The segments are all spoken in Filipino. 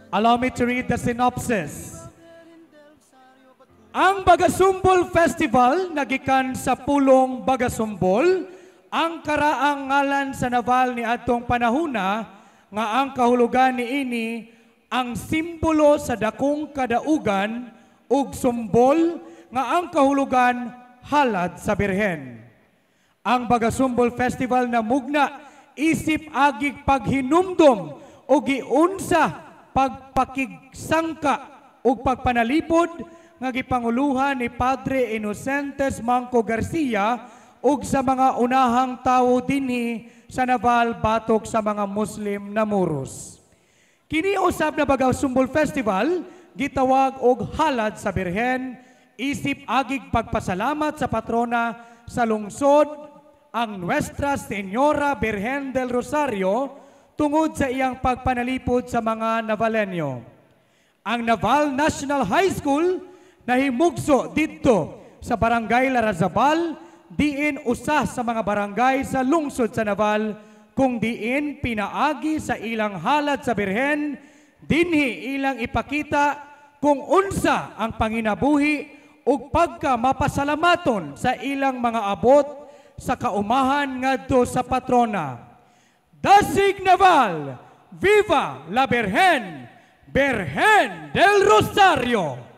Allow me to read the synopsis. Ang Bagasumbol Festival nagikan sa pulong Bagasumbol, ang karaang ngalan sa naval ni adtong panahuna nga ang kahulugan niini ang simbolo sa dakong kadaugan ug sumbol nga ang kahulugan halad sa Birhen. Ang Bagasumbol Festival na mugna isip agig paghinumdom o giunsa pagpakigsangka o pagpanalipod nga gipanguluhan ni Padre Inocentes Manco Garcia ug sa mga unahang tawo dinhi sa naval batok sa mga Muslim na Muros. Kini usab na Bagasumbol Festival gitawag og halad sa Birhen isip agig pagpasalamat sa patrona sa lungsod ang Nuestra Señora Virgen del Rosario tungod sa iyang pagpanalipod sa mga Navalenyo. Ang Naval National High School nahimugso didto sa Barangay Larazabal, diin usa sa mga barangay sa lungsod sa Naval kung diin pinaagi sa ilang halad sa Birhen, dinhi ilang ipakita kung unsa ang panginabuhi ug pagka mapasalamaton sa ilang mga abot sa kaumahan ngadto sa patrona. Dasig Naval, Viva la Virgen, Virgen del Rosario!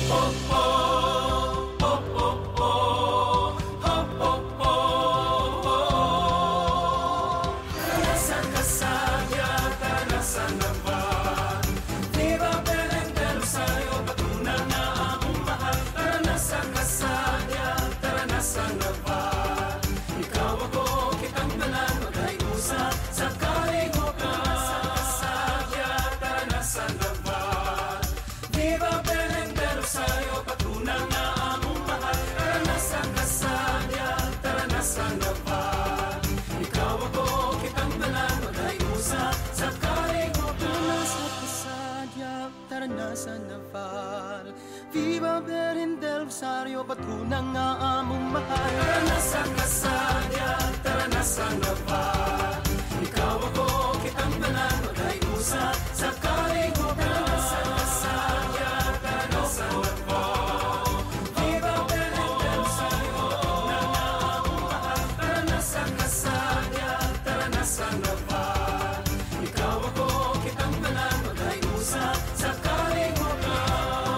Viva Virgen del Rosario, patrona nga among mahal. Tara na sa kasadya, tara na sa Naval. Ikaw ako, kitang balan, magayusa sa kalihukan. Tara na sa kasadya, tara na sa Naval. Viva Virgen del Rosario, patrona nga among mahal. Tara na sa kasadya, tara na sa Naval. Ikaw ako, kitang balan, magayusa sa kalihukan.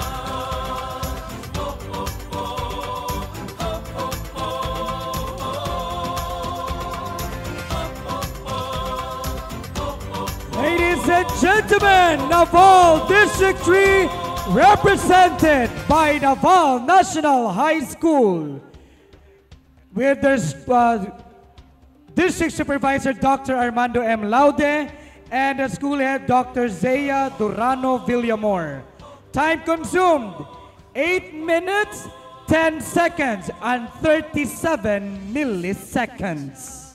Ladies and gentlemen, Naval District 3 represented by Naval National High School with their District Supervisor Dr. Armando M. Laude and the school head Dr. Zea Durano Villamor. Time consumed 8 minutes, 10 seconds and 37 milliseconds.